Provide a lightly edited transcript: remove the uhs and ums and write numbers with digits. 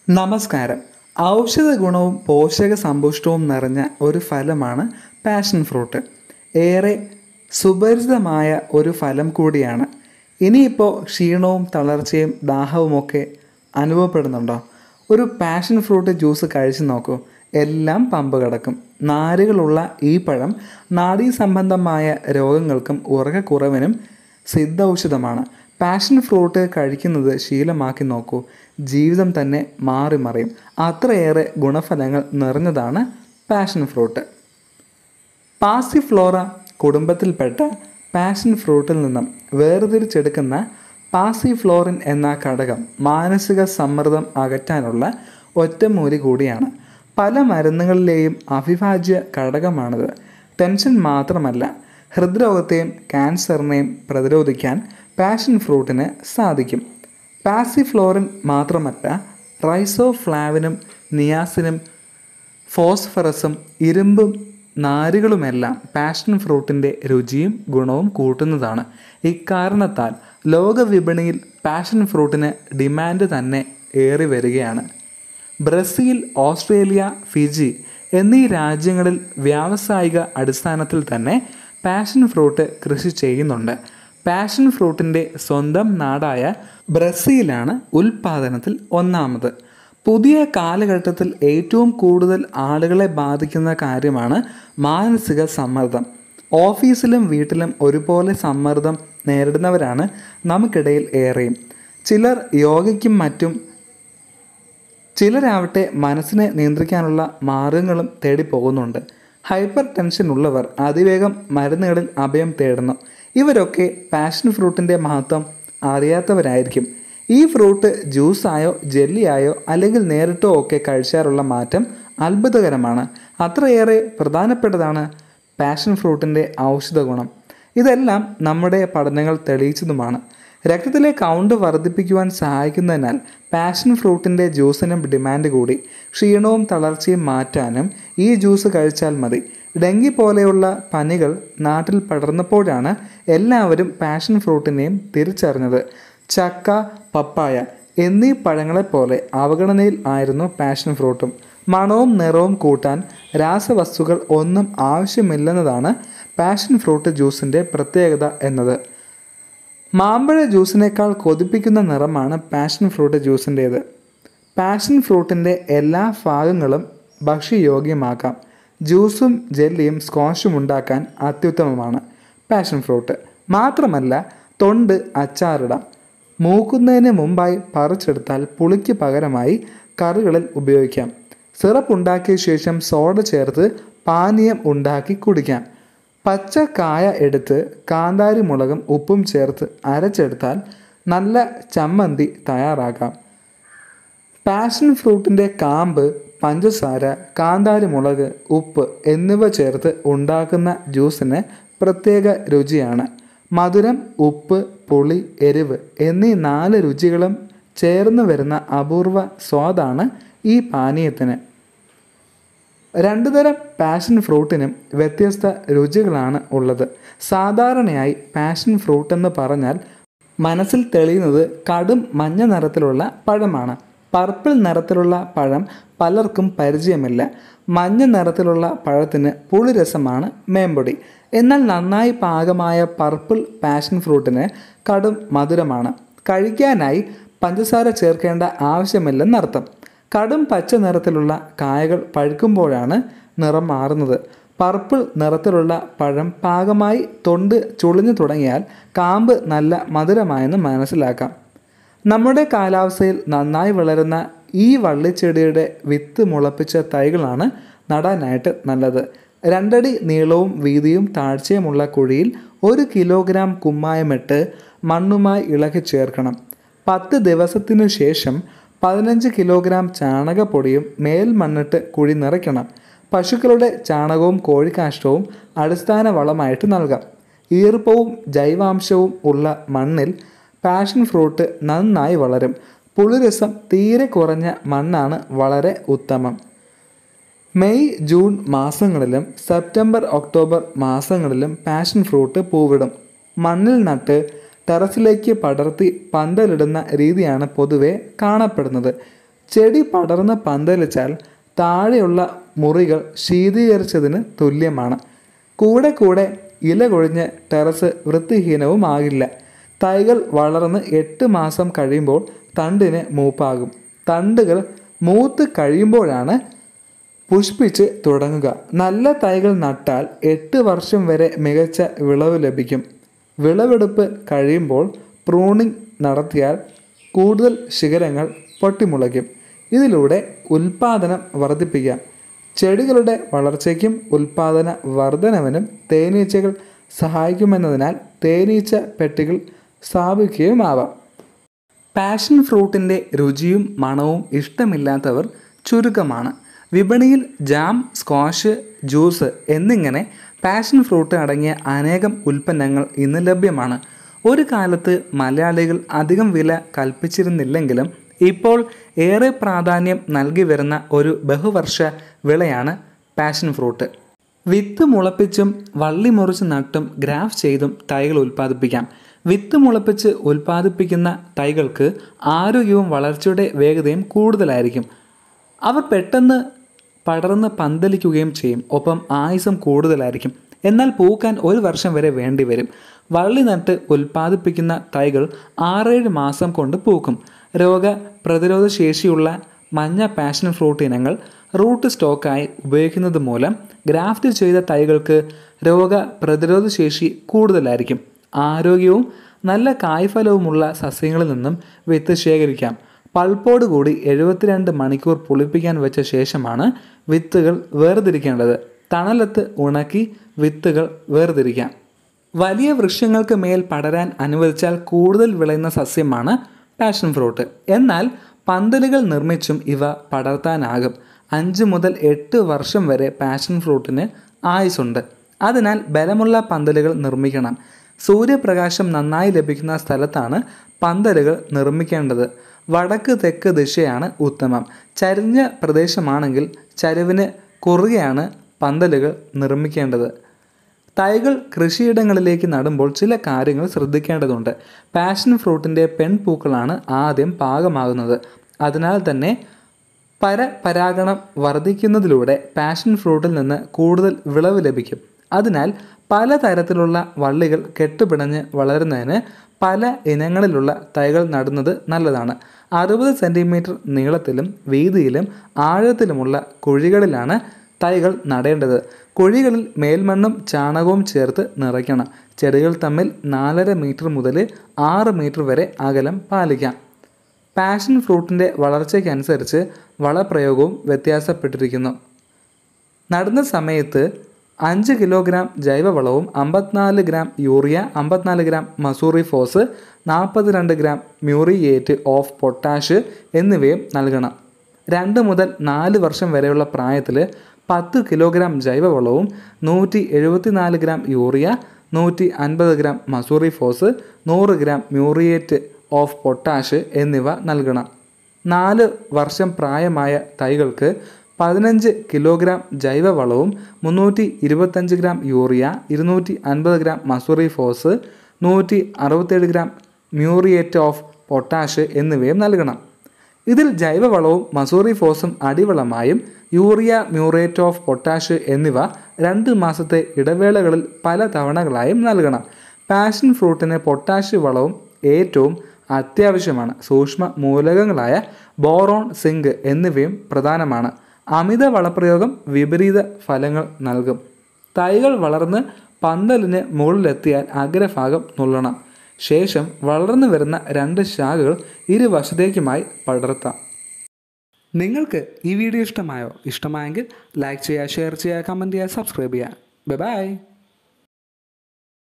നമസ്കാരം. ഔഷധ ഗുണവും പോഷക സമ്പുഷ്ടവും നിറഞ്ഞ ഒരു ഫലമാണ് പാഷൻ ഫ്രൂട്ട്. ഏറെ സുപരിചിതമായ ഒരു ഫലം കൂടിയാണ്. ഇനിയിപ്പോൾ ക്ഷീണവും തളർച്ചയും ദാഹവുമൊക്കെ അനുഭവപ്പെടുന്നുണ്ടോ? ഒരു പാഷൻ ഫ്രൂട്ട് ജ്യൂസ് കഴിച്ചു നോക്കൂ. എല്ലാം പമ്പ് കിടക്കും. നാരുകളുള്ള ഈ പഴം നാഡീസംബന്ധമായ രോഗങ്ങൾക്കും ഉറക്കക്കുറവിനും സിദ്ധൌഷധമാണ്. പാഷൻ ഫ്രൂട്ട് കഴിക്കുന്നത് ശീലമാക്കി നോക്കൂ. ജീവിതം തന്നെ മാറിമറിയും. അത്രയേറെ ഗുണഫലങ്ങൾ നിറഞ്ഞതാണ് പാഷൻ ഫ്രൂട്ട്. പാസിഫ്ലോറ കുടുംബത്തിൽപ്പെട്ട പാഷൻ ഫ്രൂട്ടിൽ നിന്നും വേർതിരിച്ചെടുക്കുന്ന പാസിഫ്ലോറിൻ എന്ന ഘടകം മാനസിക സമ്മർദ്ദം അകറ്റാനുള്ള ഒറ്റമൂലി കൂടിയാണ്. പല മരുന്നുകളിലെയും അവിഭാജ്യ ഘടകമാണിത്. ടെൻഷൻ മാത്രമല്ല, ഹൃദ്രോഗത്തെയും ക്യാൻസറിനെയും പ്രതിരോധിക്കാൻ പാഷൻ ഫ്രൂട്ടിന് സാധിക്കും. പാസിഫ്ലോറിൻ മാത്രമല്ല, റൈസോഫ്ലാവിനും നിയാസിനും ഫോസ്ഫറസും ഇരുമ്പും നാരുകളുമെല്ലാം പാഷൻ ഫ്രൂട്ടിൻ്റെ രുചിയും ഗുണവും കൂട്ടുന്നതാണ്. ഇക്കാരണത്താൽ ലോകവിപണിയിൽ പാഷൻ ഫ്രൂട്ടിന് ഡിമാൻഡ് തന്നെ ഏറി വരികയാണ്. ബ്രസീൽ, ഓസ്ട്രേലിയ, ഫിജി എന്നീ രാജ്യങ്ങളിൽ വ്യാവസായിക അടിസ്ഥാനത്തിൽ തന്നെ പാഷൻ ഫ്രൂട്ട് കൃഷി ചെയ്യുന്നുണ്ട്. പാഷൻ ഫ്രൂട്ടിൻ്റെ സ്വന്തം നാടായ ബ്രസീലാണ് ഉൽപ്പാദനത്തിൽ ഒന്നാമത്. പുതിയ കാലഘട്ടത്തിൽ ഏറ്റവും കൂടുതൽ ആളുകളെ ബാധിക്കുന്ന കാര്യമാണ് മാനസിക സമ്മർദ്ദം. ഓഫീസിലും വീട്ടിലും ഒരുപോലെ സമ്മർദ്ദം നേരിടുന്നവരാണ് നമുക്കിടയിൽ ഏറെയും. ചിലർ യോഗയ്ക്കും മറ്റും, ചിലരാവട്ടെ മനസ്സിനെ നിയന്ത്രിക്കാനുള്ള മാർഗങ്ങളും തേടി പോകുന്നുണ്ട്. ഹൈപ്പർ ടെൻഷൻ ഉള്ളവർ അതിവേഗം മരുന്നുകളിൽ അഭയം തേടുന്നു. ഇവരൊക്കെ പാഷൻ ഫ്രൂട്ടിൻ്റെ മഹത്വം അറിയാത്തവരായിരിക്കും. ഈ ഫ്രൂട്ട് ജ്യൂസായോ ജെല്ലിയായോ അല്ലെങ്കിൽ നേരിട്ടോ ഒക്കെ കഴിച്ചാലുള്ള മാറ്റം അത്ഭുതകരമാണ്. അത്രയേറെ പ്രധാനപ്പെട്ടതാണ് പാഷൻ ഫ്രൂട്ടിൻ്റെ ഔഷധ ഗുണം. ഇതെല്ലാം നമ്മുടെ പഠനങ്ങൾ തെളിയിച്ചതുമാണ്. രക്തത്തിലെ കൗണ്ട് വർദ്ധിപ്പിക്കുവാൻ സഹായിക്കുന്നതിനാൽ പാഷൻ ഫ്രൂട്ടിൻ്റെ ജ്യൂസിനും ഡിമാൻഡ് കൂടി. ക്ഷീണവും തളർച്ചയും മാറ്റാനും ഈ ജ്യൂസ് കഴിച്ചാൽ മതി. ഡെങ്കി പോലെയുള്ള പനികൾ നാട്ടിൽ പടർന്നപ്പോഴാണ് എല്ലാവരും പാഷൻ ഫ്രൂട്ടിനെയും തിരിച്ചറിഞ്ഞത്. ചക്ക, പപ്പായ എന്നീ പഴങ്ങളെപ്പോലെ അവഗണനയിൽ ആയിരുന്നു പാഷൻ ഫ്രൂട്ടും. മണവും നിറവും കൂട്ടാൻ രാസവസ്തുക്കൾ ഒന്നും ആവശ്യമില്ലെന്നതാണ് പാഷൻ ഫ്രൂട്ട് ജ്യൂസിൻ്റെ പ്രത്യേകത എന്നത്. മാമ്പഴ ജ്യൂസിനേക്കാൾ കൊതിപ്പിക്കുന്ന നിറമാണ് പാഷൻ ഫ്രൂട്ട് ജ്യൂസിൻ്റേത്. പാഷൻ ഫ്രൂട്ടിൻ്റെ എല്ലാ ഭാഗങ്ങളും ഭക്ഷ്യയോഗ്യമാക്കാം. ജ്യൂസും ജെല്ലിയും സ്ക്വാഷും ഉണ്ടാക്കാൻ അത്യുത്തമമാണ് പാഷൻ ഫ്രൂട്ട്. മാത്രമല്ല, തൊണ്ട് അച്ചാറിടാം. മൂക്കുന്നതിന് മുമ്പായി പറിച്ചെടുത്താൽ പുളിക്ക് പകരമായി കറികളിൽ ഉപയോഗിക്കാം. സിറപ്പ് ഉണ്ടാക്കിയ ശേഷം സോഡ ചേർത്ത് പാനീയം ഉണ്ടാക്കി കുടിക്കാം. പച്ച കായ എടുത്ത് കാന്താരി മുളകും ഉപ്പും ചേർത്ത് അരച്ചെടുത്താൽ നല്ല ചമ്മന്തി തയ്യാറാക്കാം. പാഷൻ ഫ്രൂട്ടിൻ്റെ കാമ്പ്, പഞ്ചസാര, കാന്താരി മുളക്, ഉപ്പ് എന്നിവ ചേർത്ത് ഉണ്ടാക്കുന്ന ജ്യൂസിന് പ്രത്യേക രുചിയാണ്. മധുരം, ഉപ്പ്, പുളി, എരിവ് എന്നീ 4 രുചികളും ചേർന്ന് വരുന്ന അപൂർവ സ്വാദാണ് ഈ പാനീയത്തിന്. 2 തരം പാഷൻ ഫ്രൂട്ടിനും വ്യത്യസ്ത രുചികളാണ് ഉള്ളത്. സാധാരണയായി പാഷൻ ഫ്രൂട്ട് എന്ന് പറഞ്ഞാൽ മനസ്സിൽ തെളിയുന്നത് കടും മഞ്ഞ നിറത്തിലുള്ള പഴമാണ്. പർപ്പിൾ നിറത്തിലുള്ള പഴം പലർക്കും പരിചയമില്ല. മഞ്ഞ നിറത്തിലുള്ള പഴത്തിന് പുളിരസമാണ് മേമ്പൊടി. എന്നാൽ നന്നായി പാകമായ പർപ്പിൾ പാഷൻ ഫ്രൂട്ടിന് കടും മധുരമാണ്. കഴിക്കാനായി പഞ്ചസാര ചേർക്കേണ്ട ആവശ്യമില്ലെന്നർത്ഥം. കടും പച്ച നിറത്തിലുള്ള കായകൾ പഴുക്കുമ്പോഴാണ് നിറം മാറുന്നത്. പർപ്പിൾ നിറത്തിലുള്ള പഴം പാകമായി തൊണ്ട് ചുളിഞ്ഞു തുടങ്ങിയാൽ കാമ്പ് നല്ല മധുരമായെന്ന് മനസ്സിലാക്കാം. നമ്മുടെ കാലാവസ്ഥയിൽ നന്നായി വളരുന്ന ഈ വള്ളിച്ചെടിയുടെ വിത്ത് മുളപ്പിച്ച തൈകളാണ് നടാനായിട്ട് നല്ലത്. 2 അടി നീളവും വീതിയും താഴ്ചയുമുള്ള കുഴിയിൽ 1 കിലോഗ്രാം കുമ്മായമിട്ട് മണ്ണുമായി ഇളക്കി ചേർക്കണം. 10 ദിവസത്തിനു ശേഷം 15 കിലോഗ്രാം ചാണകപ്പൊടിയും മേൽ മണ്ണിട്ട് കുഴി നിറയ്ക്കണം. പശുക്കളുടെ ചാണകവും കോഴിക്കാഷ്ടവും അടിസ്ഥാന വളമായിട്ട് നൽകാം. ഈർപ്പവും ജൈവാംശവും ഉള്ള മണ്ണിൽ പാഷൻ ഫ്രൂട്ട് നന്നായി വളരും. പുളിരസം തീരെ കുറഞ്ഞ മണ്ണാണ് വളരെ ഉത്തമം. മെയ്, ജൂൺ മാസങ്ങളിലും സെപ്റ്റംബർ, ഒക്ടോബർ മാസങ്ങളിലും പാഷൻ ഫ്രൂട്ട് പൂവിടും. മണ്ണിൽ നട്ട് ടെറസിലേക്ക് പടർത്തി പന്തലിടുന്ന രീതിയാണ് പൊതുവെ കാണപ്പെടുന്നത്. ചെടി പടർന്ന് പന്തലിച്ചാൽ താഴെയുള്ള മുറികൾ ശീതീകരിച്ചതിന് തുല്യമാണ്. കൂടെ കൂടെ ഇല കൊഴിഞ്ഞ് ടെറസ് വൃത്തിഹീനവുമാകില്ല. തൈകൾ വളർന്ന് 8 മാസം കഴിയുമ്പോൾ തണ്ടിന് മൂപ്പാകും. തണ്ടുകൾ മൂത്ത് കഴിയുമ്പോഴാണ് പുഷ്പിച്ച് തുടങ്ങുക. നല്ല തൈകൾ നട്ടാൽ 8 വർഷം വരെ മികച്ച വിളവ് ലഭിക്കും. വിളവെടുപ്പ് കഴിയുമ്പോൾ പ്രൂണിംഗ് നടത്തിയാൽ കൂടുതൽ ശിഖരങ്ങൾ പൊട്ടിമുളയ്ക്കും. ഇതിലൂടെ ഉൽപ്പാദനം വർദ്ധിപ്പിക്കാം. ചെടികളുടെ വളർച്ചയ്ക്കും ഉൽപ്പാദന വർധനവിനും തേനീച്ചകൾ സഹായിക്കുമെന്നതിനാൽ തേനീച്ച പെട്ടികൾ സ്ഥാപിക്കുകയുമാവാം. പാഷൻ ഫ്രൂട്ടിൻ്റെ രുചിയും മണവും ഇഷ്ടമില്ലാത്തവർ ചുരുക്കമാണ്. വിപണിയിൽ ജാം, സ്ക്വാഷ്, ജ്യൂസ് എന്നിങ്ങനെ പാഷൻ ഫ്രൂട്ട് അടങ്ങിയ അനേകം ഉൽപ്പന്നങ്ങൾ ഇന്ന് ലഭ്യമാണ്. ഒരു കാലത്ത് മലയാളികൾ അധികം വില കൽപ്പിച്ചിരുന്നില്ലെങ്കിലും ഇപ്പോൾ ഏറെ പ്രാധാന്യം നൽകി വരുന്ന ഒരു ബഹുവർഷ വിളയാണ് പാഷൻ ഫ്രൂട്ട്. വിത്ത് മുളപ്പിച്ചും വള്ളി മുറിച്ച് നട്ടും ഗ്രാഫ് ചെയ്തും തൈകൾ ഉൽപ്പാദിപ്പിക്കാം. വിത്ത് മുളപ്പിച്ച് ഉൽപ്പാദിപ്പിക്കുന്ന തൈകൾക്ക് ആരോഗ്യവും വളർച്ചയുടെ വേഗതയും കൂടുതലായിരിക്കും. അവർ പെട്ടെന്ന് പടർന്ന് പന്തലിക്കുകയും ചെയ്യും. ഒപ്പം ആയുസ്സും കൂടുതലായിരിക്കും. എന്നാൽ പൂക്കാൻ 1 വർഷം വരെ വേണ്ടിവരും. വള്ളി നട്ട് ഉൽപ്പാദിപ്പിക്കുന്ന തൈകൾ 6-7 മാസം കൊണ്ട് പൂക്കും. രോഗപ്രതിരോധ ശേഷിയുള്ള മഞ്ഞ പാഷൻ ഫ്രൂട്ട് ഇനങ്ങൾ റൂട്ട് സ്റ്റോക്കായി ഉപയോഗിക്കുന്നത് മൂലം ഗ്രാഫ്റ്റ് ചെയ്ത തൈകൾക്ക് രോഗപ്രതിരോധ ശേഷി കൂടുതലായിരിക്കും. ആരോഗ്യവും നല്ല കായ്ഫലവുമുള്ള സസ്യങ്ങളിൽ നിന്നും വിത്ത് ശേഖരിക്കാം. പൾപ്പോട് കൂടി 72 മണിക്കൂർ പുളിപ്പിക്കാൻ വെച്ച ശേഷമാണ് വിത്തുകൾ വേർതിരിക്കേണ്ടത്. തണലത്ത് ഉണക്കി വിത്തുകൾ വേർതിരിക്കാം. വലിയ വൃക്ഷങ്ങൾക്ക് മേൽ പടരാൻ അനുവദിച്ചാൽ കൂടുതൽ വിളയുന്ന സസ്യമാണ് പാഷൻ ഫ്രൂട്ട്. എന്നാൽ പന്തലുകൾ നിർമ്മിച്ചും ഇവ പടർത്താനാകും. 5 മുതൽ 8 വർഷം വരെ പാഷൻ ഫ്രൂട്ടിന് ആയുസ്സുണ്ട്. അതിനാൽ ബലമുള്ള പന്തലുകൾ നിർമ്മിക്കണം. സൂര്യപ്രകാശം നന്നായി ലഭിക്കുന്ന സ്ഥലത്താണ് പന്തലുകൾ നിർമ്മിക്കേണ്ടത്. വടക്ക് തെക്ക് ദിശയാണ് ഉത്തമം. ചരിഞ്ഞ പ്രദേശമാണെങ്കിൽ ചരിവിന് കുറുകെയാണ് പന്തലുകൾ നിർമ്മിക്കേണ്ടത്. തൈകൾ കൃഷിയിടങ്ങളിലേക്ക് നടുമ്പോൾ ചില കാര്യങ്ങൾ ശ്രദ്ധിക്കേണ്ടതുണ്ട്. പാഷൻ ഫ്രൂട്ടിൻ്റെ പെൺപൂക്കളാണ് ആദ്യം പാകമാകുന്നത്. അതിനാൽ തന്നെ പരാഗണം വർദ്ധിക്കുന്നതിലൂടെ പാഷൻ ഫ്രൂട്ടിൽ നിന്ന് കൂടുതൽ വിളവ് ലഭിക്കും. അതിനാൽ പലതരത്തിലുള്ള വള്ളികൾ കെട്ടുപിണഞ്ഞ് വളരുന്നതിന് പല ഇനങ്ങളിലുള്ള തൈകൾ നടുന്നത് നല്ലതാണ്. 60 സെൻറ്റിമീറ്റർ നീളത്തിലും വീതിയിലും ആഴത്തിലുമുള്ള കുഴികളിലാണ് തൈകൾ നടേണ്ടത്. കുഴികളിൽ മേൽമണ്ണും ചാണകവും ചേർത്ത് നിറയ്ക്കണം. ചെടികൾ തമ്മിൽ 4.5 മീറ്റർ മുതൽ 6 മീറ്റർ വരെ അകലം പാലിക്കാം. പാഷൻ ഫ്രൂട്ടിൻ്റെ വളർച്ചയ്ക്കനുസരിച്ച് വളപ്രയോഗവും വ്യത്യാസപ്പെട്ടിരിക്കുന്നു. നടുന്ന സമയത്ത് 5 കിലോഗ്രാം ജൈവവളവും 54 gram urea, 54 gram Mussoorie phos, 42 gram muriate of potash എന്നിവയും നൽകണം. 2 മുതൽ 4 വർഷം വരെയുള്ള പ്രായത്തിൽ 10 കിലോഗ്രാം ജൈവവളവും 174 gram urea, 150 gram Mussoorie phos, 100 gram muriate of potash എന്നിവ നൽകണം. 4 വർഷം പ്രായമായ തൈകൾക്ക് 15 കിലോഗ്രാം ജൈവവളവും 325 gram urea, 250 gram Mussoorie phos, 167 gram muriate of potash എന്നിവയും നൽകണം. ഇതിൽ ജൈവവളവും മസൂറി ഫോസും അടിവളമായും യൂറിയ, മ്യൂറേറ്റ് ഓഫ് പൊട്ടാഷ് എന്നിവ 2 മാസത്തെ ഇടവേളകളിൽ പല തവണകളായും നൽകണം. പാഷൻ ഫ്രൂട്ടിന് പൊട്ടാഷ് വളവും ഏറ്റവും അത്യാവശ്യമാണ്. സൂക്ഷ്മ മൂലകങ്ങളായ ബോറോൺ, സിങ്ക് എന്നിവയും പ്രധാനമാണ്. അമിത വളപ്രയോഗം വിപരീത ഫലങ്ങൾ നൽകും. തൈകൾ വളർന്ന് പന്തലിന് മുകളിലെത്തിയാൽ അഗ്രഭാഗം നുള്ളണം. ശേഷം വളർന്നു വരുന്ന 2 ശാഖകൾ ഇരുവശത്തേക്കുമായി പടർത്താം. നിങ്ങൾക്ക് ഈ വീഡിയോ ഇഷ്ടമായെങ്കിൽ ലൈക്ക് ചെയ്യുക, ഷെയർ ചെയ്യുക, കമൻറ്റ് ചെയ്യുക, സബ്സ്ക്രൈബ് ചെയ്യുക. ബൈ.